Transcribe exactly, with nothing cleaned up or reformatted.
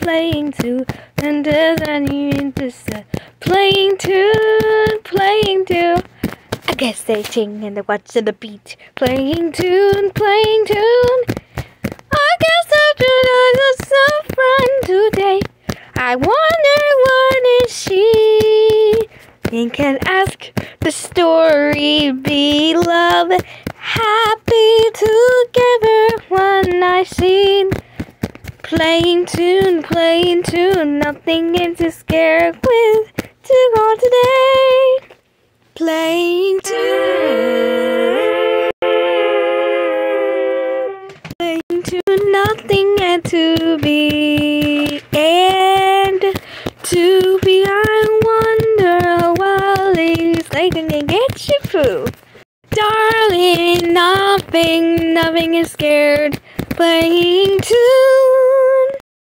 playing tune, and doesn't even just uh, playing tune, playing tune. I guess they sing and they watch the beat, playing tune, playing tune. I guess after that was so fun today. I wonder what is she? You can ask the story below. Happy together one night scene. Playing tune, playing tune. Nothing is to scare with to go today. Playing tune. Playing tune. Nothing and to be. And to be. I wonder while he's like and get you food. Darling, nothing, nothing is scared. Playing tune.